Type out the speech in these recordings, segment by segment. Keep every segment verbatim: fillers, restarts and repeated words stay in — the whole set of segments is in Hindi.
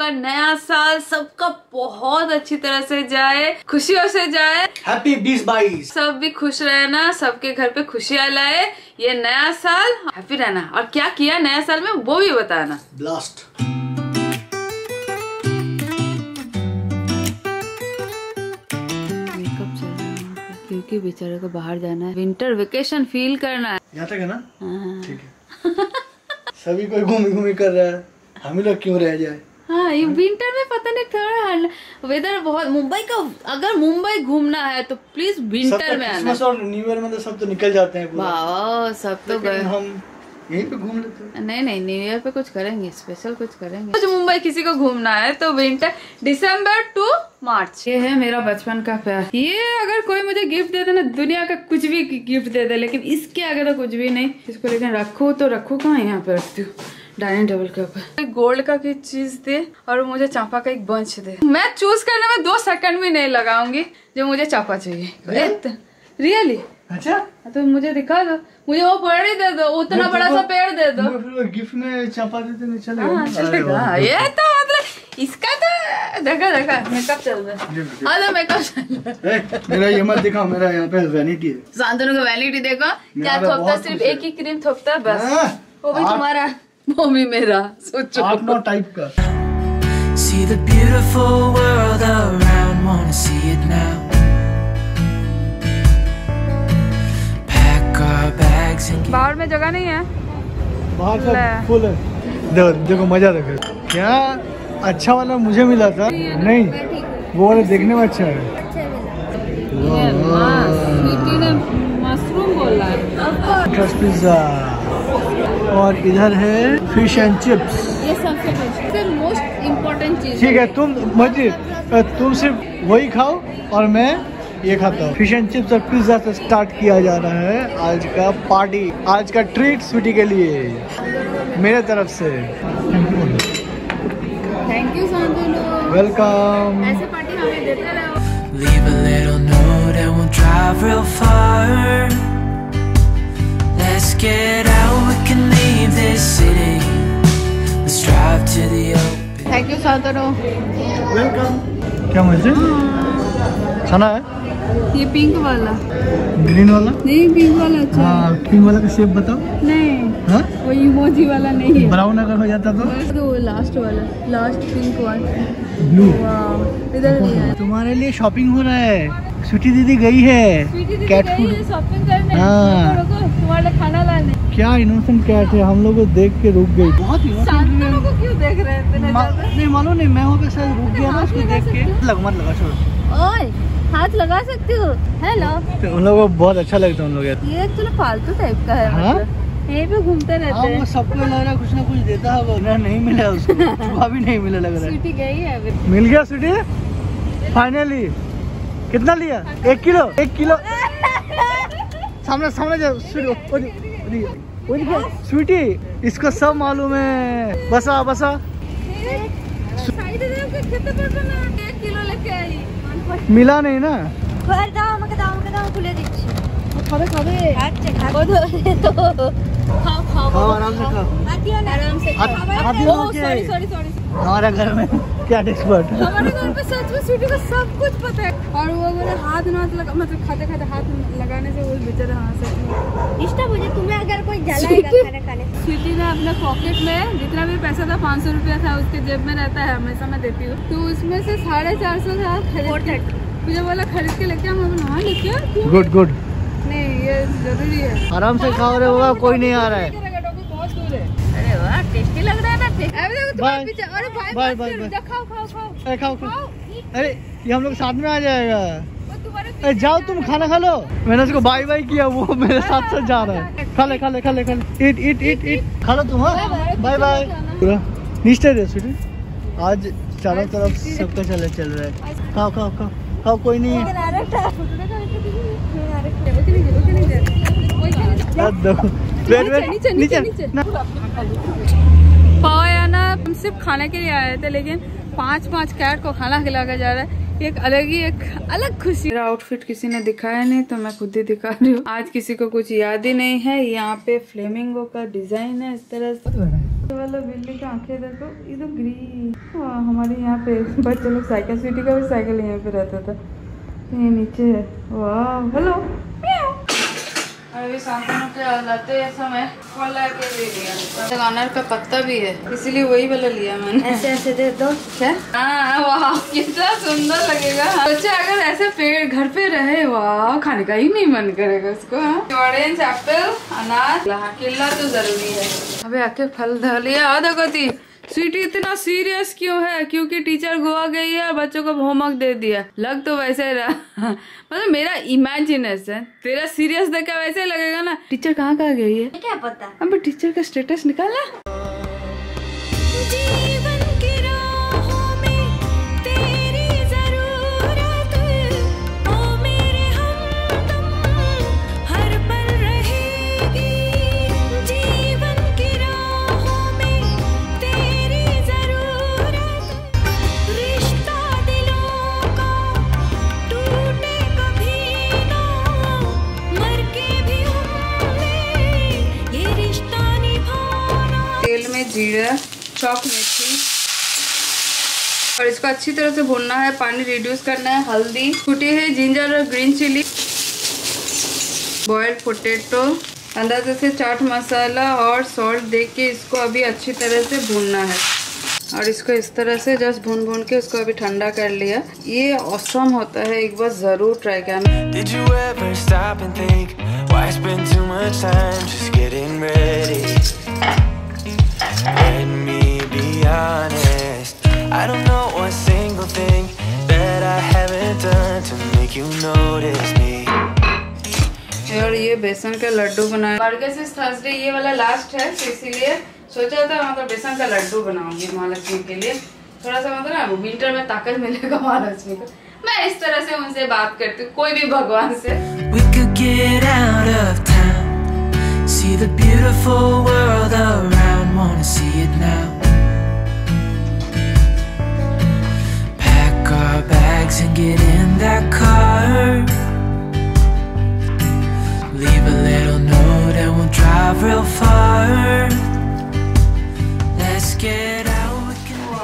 आपका नया साल सबका बहुत अच्छी तरह से जाए, खुशियों से जाए। हैप्पी बीस बाईस। सब भी खुश रहना, सबके घर पे खुशियां लाए ये नया साल, हैप्पी रहना। और क्या किया नया साल में वो भी बताना। ब्लास्ट। क्योंकि बेचारे को बाहर जाना है, विंटर वेकेशन फील करना है। यहाँ तक है ना? ठीक है। सभी कोई घूमी घूमी कर रहा है, हम ही लोग क्यों रह जाए? हाँ, ये विंटर में पता नहीं थोड़ा वेदर बहुत। मुंबई का अगर मुंबई घूमना है तो प्लीज विंटर में आना। क्रिसमस और न्यू ईयर में तो सब तो निकल जाते हैं पूरा। वाह, सब तो गए। हम यहीं पे घूम लेते हैं। नहीं नहीं, न्यू ईयर पे कुछ करेंगे, स्पेशल कुछ करेंगे। कुछ मुंबई किसी को घूमना है तो विंटर दिसंबर टू मार्च। ये है मेरा बचपन का प्यार। ये अगर कोई मुझे गिफ्ट दे दे ना, दुनिया का कुछ भी गिफ्ट दे दे, लेकिन इसके आगे तो कुछ भी नहीं। इसको लेकिन रखू तो रखू कहाँ, यहाँ पे रखती हूँ डाइनिंग टेबल के ऊपर। गोल्ड का कोई चीज दे और मुझे चांपा का एक बंच दे, मैं चूज करने में दो सेकंड भी नहीं लगाऊंगी। जो मुझे चांपा चाहिए। रियली? अच्छा, तो मुझे दिखा दो, मुझे वो पेड़ ही दे दो, उतना बड़ा सा पेड़ दे दो। गिफ्ट में चांपा देते नहीं चलेगा? हाँ, चलेगा। ये तो मतलब इसका तो देखा देखा मेकअप चल रहा है। हाँ, मेकअप चल रहा है। मेरा ये मत दिखाओ, मेरा यहाँ पे वैनिटी है। शांतनु का वैनिटी देखो क्या थोपता, सिर्फ एक ही क्रीम थोपता है बस। वो भी तुम्हारा, वो भी मेरा। सोचो आप नो टाइप का। See the beautiful world around, wanna see it now. Pack our bags and बाहर में जगह नहीं है, बाहर सब फुल है। देखो देखो मजा देखो। क्या अच्छा वाला मुझे मिला था? नहीं, वो वाला देखने में अच्छा है। मशरूम बोला है। पिज्जा और इधर है फिश एंड चिप्स। ये सबसे मोस्ट इम्पोर्टेंट चीज। ठीक है, तुम मस्जिद तुम सिर्फ वही खाओ और मैं ये खाता हूँ। फिश एंड चिप्स और पिज्जा से स्टार्ट किया जा रहा है आज का पार्टी, आज का ट्रीट स्वीटी के लिए मेरे तरफ से। Thank you Shantanu. वेलकम। ऐसे पार्टी हमें देते रहो। leave a little note and we'll drive real far. Let's get out, we can leave this city. Let's drive to the open. Thank you Shantanu. Welcome. क्या मजे? खाना है? ये पिंक वाला, ग्रीन वाला नहीं, पिंक वाला अच्छा। हाँ, पिंक वाला का शेप बताओ। नहीं, हाँ? वो इमोजी वाला नहीं है। ब्राउन अगर हो जाता तो? तो लास्ट वाला, लास्ट पिंक वाला ब्लू। वाह, इधर नहीं है। तुम्हारे लिए शॉपिंग हो रहा है। स्वीटी दीदी गई है कैट फूड शॉपिंग करने। हाँ। तुम्हारे लिए खाना लाने। क्या इनोसेंट कैट है, हम लोग को देख के रुक गई। बहुत शांतनु को क्यों देख रहे हैं इतने ज्यादा? नहीं मालूम नहीं, मैं वहाँ पे शायद रुक गया ना उसको देख के। लग मत लगा, छोड़। ओए, हाथ लगा सकती हो। हेलो। तो उन लोगों को बहुत अच्छा लगता है उन लोग। ये एक्चुअली फालतू टाइप का है। हाँ? यहीं पे घूमते रहते हैं। सबको लग रहा है कुछ ना कुछ देता है, नहीं मिला उसको। चूहा भी नहीं मिला लग रहा है। स्वीटी गई है अभी। मिल गया स्वीटी फाइनली। कितना लिया? एक किलो एक किलो सामने सामने जाओ। स्वीटी इसको सब मालूम है। बसा बसा एक किलो लेके आई। मिला नहीं ना? खावे खावे खाओ खाओ खाओ, आराम से खाओ, आराम से खाओ। Sorry sorry sorry. हमारा घर में क्या एक्सपर्ट। हमारे घर पे सच में स्वीटी को सब कुछ पता है। और वो मेरे हाथ ना लगा, मतलब खाते खाते हाथ लगाने से वो बेचारा हाथ से इष्टा मुझे तुम्हें अगर कोई जलाएगा खाना खाने। स्वीटी ने अपने पॉकेट में जितना भी पैसा था, पाँच सौ रुपया था, उसके जेब में रहता है, हमेशा मैं देती हूँ। तो उसमें से साढ़े चार सौ था खरीद, मुझे बोला खरीद के लेके हम वहाँ लेके। Good good. नहीं, ये जरूरी है। आराम से खाओ रे बाबा, कोई नहीं आ रहा है। अरे वाह, टेस्टी लग रहा है ना। बाय अरे बाय बाय बाय। खाओ खाओ खाओ अरे खाओ खाओ। अरे ये हम लोग साथ में आ जाएगा। अरे जाओ तुम खाना खा लो। मैंने उसको बाय बाय किया, वो मेरे साथ साथ जा रहा है। खा ले खा ले खा ले खा ले। इट इट इट इट खा लो तुम। हाँ, बाय बाय। पूरा निश्चय दे स्वीटी। आज चारों तरफ सबका चल चल रहा है। खाओ खाओ खाओ खाओ, कोई नहीं है। नीचे नीचे नीचे। पाव या ना, हम सिर्फ खाने के लिए आए थे, लेकिन पांच पांच कैट को खाना खिलाया जा रहा है। एक अलग ही एक अलग खुशी। मेरा आउटफिट किसी ने दिखाया नहीं तो मैं खुद ही दिखा रही हूँ। आज किसी को कुछ याद ही नहीं है। यहाँ पे फ्लेमिंगो का डिजाइन है इस तरह से। ये वाला बिल्ली का आंखें देखो, ये तो ग्रीन। हमारे यहाँ पे बच्चे लोग साइकिल, स्वीटी का भी साइकिल यहाँ पे रहता था, ये नीचे है। वाह हेलो। अभी शांतनु के लाते समय फल लाके दे दिया। गानर का पत्ता भी है, इसीलिए वही वाला लिया मैंने। ऐसे ऐसे दे दो क्या? हाँ वाह कितना सुंदर लगेगा। बच्चे अगर ऐसे पेड़ घर पे रहे, वाह खाने का ही नहीं मन करेगा उसको। ऑरेंज, एप्पल, अनार, केला तो जरूरी है। अबे आके फल धो लिया। आधा गति स्वीटी इतना सीरियस क्यों है? क्योंकि टीचर गोवा गई है और बच्चों को होमवर्क दे दिया। लग तो वैसे रहा मतलब मेरा इमेजिनेशन, तेरा सीरियस देख के वैसे लगेगा ना। टीचर कहाँ कहाँ गई है क्या पता। अब टीचर का स्टेटस निकाला। तेल में जीरा, चौक मेथी और इसको अच्छी तरह से भूनना है। पानी रिड्यूस करना है। हल्दी, कुटी है जिंजर और ग्रीन चिली, बॉइल्ड पोटैटो, अंदाजे से चाट मसाला और सॉल्ट दे के इसको अभी अच्छी तरह से भूनना है। और इसको इस तरह से जस्ट भून भून के उसको अभी ठंडा कर लिया। ये ऑसम होता है, एक बार जरूर ट्राई करना। Did you ever stop and think why spend too much time just getting ready? Let me be honest, I don't know one single thing that I haven't done to make you notice me. और ये बेसन का लड्डू बनाया। मार्गशीर्ष थर्सडे ये वाला लास्ट है, तो इसीलिए सोचा था मतलब बेसन का लड्डू बनाऊंगी महालक्ष्मी के लिए। थोड़ा सा मतलब ना विंटर में ताकत मिलेगा महालक्ष्मी को। मैं इस तरह से उनसे बात करती हूँ, कोई भी भगवान से। We could get out of town, see the beautiful world around, wanna see it now. Pack our bags and get in that car, leave a little note and we'll drive real far. Let's get out.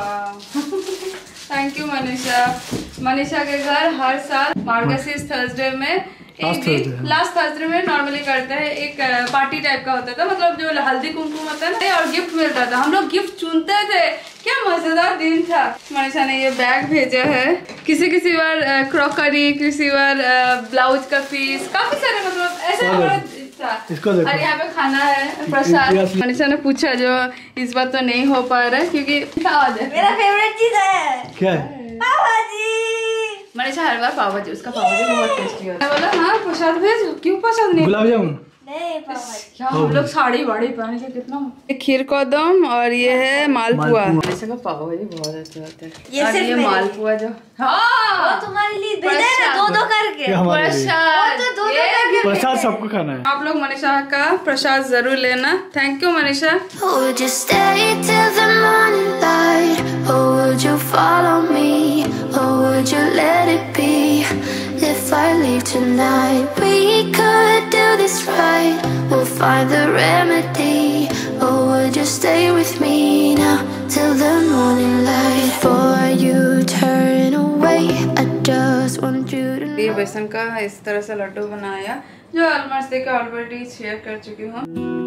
Thank you Manisha. Manisha के घर हर साल मार्गशीर्ष थर्सडे में एक दिन लास्ट थर्सडे में नॉर्मली करते हैं, एक पार्टी टाइप का होता था, मतलब जो हल्दी कुमकुम होता है ना, और गिफ्ट मिलता था। हम लोग गिफ्ट चुनते थे, क्या मजेदार दिन था। मनीषा ने ये बैग भेजा है, किसी किसी बार क्रॉकरी, किसी बार ब्लाउज का पीस, काफी सारे मतलब ऐसे हमारा था। और यहाँ पे खाना है, प्रसाद। मनीषा ने पूछा जो इस बार तो नहीं हो पा रहा है क्योंकि मेरा फेवरेट चीज है। क्या है? पाव भाजी। मनीषा हर बार पाव भाजी, उसका पाव भाजी बहुत टेस्टी होता है। बोला हाँ प्रसाद भेज, क्यों प्रसाद नहीं? गुलाब जामुन नहीं पाव भाजी। क्या हम लोग साड़ी वाड़ी पहन के कितना। खीर कदम और ये है मालपुआ। मनीषा का पाव भाजी बहुत अच्छा होता है। ये और सिर्फ ये मेरे मालपुआ जो हाँ वो तुम्हारे लिए भेजा है ना, दो दो करके। प्रसाद, वो तो दो दो करके। प्रसाद सबको खाना है। आप लोग मनीषा का प्रसाद जरूर लेना। Thank you Manisha. Would you stay till the morning light, or would you follow me, or would you let it be? If I leave tonight, we could do this right. We'll find the remedy. Or would you stay with me now till the morning light? Before you turn away, I just want you to know. ये बेसन का इस तरह से लड्डू बनाया, जो ऑलमोस्ट देखा ऑलरेडी शेयर कर चुकी हूँ।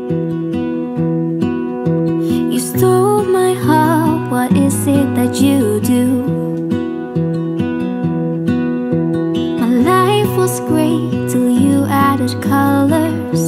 You stole my heart, what is it that you do? My life was great till you added colors.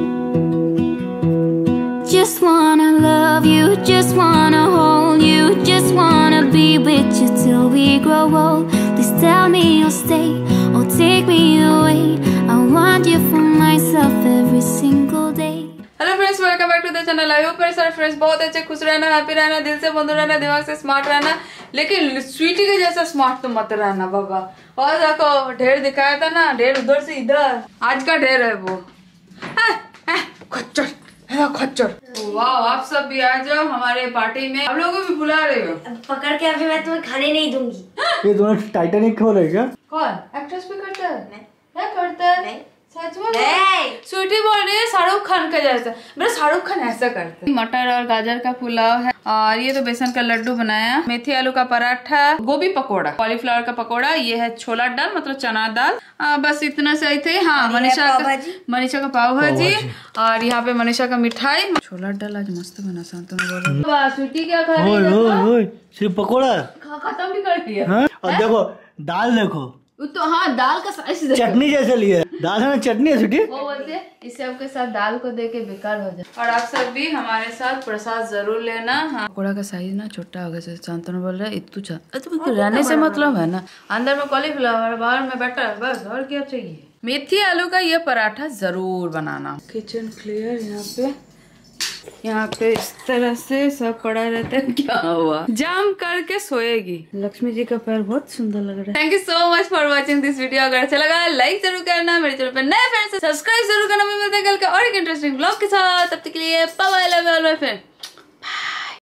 Just wanna love you, just wanna hold you, just wanna be with you till we grow old. Please tell me you'll stay or take me away. I want you for myself every single day. Hello friends, welcome back to the channel. I hope मेरे सारे फ्रेंड्स बहुत अच्छे, खुश रहना, हैप्पी रहना, दिल से बंधु रहना, दिमाग से स्मार्ट रहना, लेकिन स्वीटी के जैसा स्मार्ट तो मत रहना बाबा। और देखो ढेर दिखाया था ना, ढेर उधर से इधर, आज का ढेर है वो। खच्चर खच्चर। वाह, आप सब भी आ जाओ हमारे पार्टी में, आप लोगों को भी बुला रहे हो। पकड़ के अभी मैं तुम्हें खाने नहीं दूंगी। ये दोनों टाइटैनिक हो रहे क्या? कौन एक्ट्रेस भी करता है? क्या करता है? सच में स्वीटी बोल रही है शाहरुख खान का जैसा। मेरा शाहरुख खान ऐसा करते हैं। मटर और गाजर का पुलाव है और ये तो बेसन का लड्डू बनाया, मेथी आलू का पराठा, गोभी पकोड़ा, कॉलीफ्लावर का पकोड़ा, ये है छोला दाल मतलब चना दाल। आ, बस इतना सही थे। हाँ मनीषा का मनीषा का पाव भाजी और यहाँ पे मनीषा का मिठाई। छोला दाल आज मस्त बना शांतनु बोल। स्वीटी क्या खा रही है? सिर्फ पकोड़ा खत्म भी कर दिया। और देखो दाल देखो तो हाँ दाल का साइज चटनी जैसे लिए दाल है ना, चटनी है छुट्टी। वो बोलते हैं इस सबके साथ दाल को दे के बेकार हो जाए। और आप सब भी हमारे साथ प्रसाद जरूर लेना। हाँ पकोड़ा का साइज ना छोटा हो गया। शांतनु बोल रहा है इतू तो रहने से मतलब है ना, अंदर में कॉलीफ्लावर बाहर में बटर, बस और क्या चाहिए। मेथी आलू का ये पराठा जरूर बनाना। Kitchen clear. यहाँ पे यहाँ पे इस तरह से सब पड़ा रहता है। क्या हुआ? जाम करके सोएगी। लक्ष्मी जी का पैर बहुत सुंदर लग रहा है। Thank you so much for watching this video. अगर अच्छा लगा लाइक जरूर करना, मेरे चैनल पे नए फ्रेंड्स सब्सक्राइब जरूर करना। मैं मिलते हैं कल के और एक इंटरेस्टिंग ब्लॉग के साथ। तब तक के लिए bye bye, love you all my friend.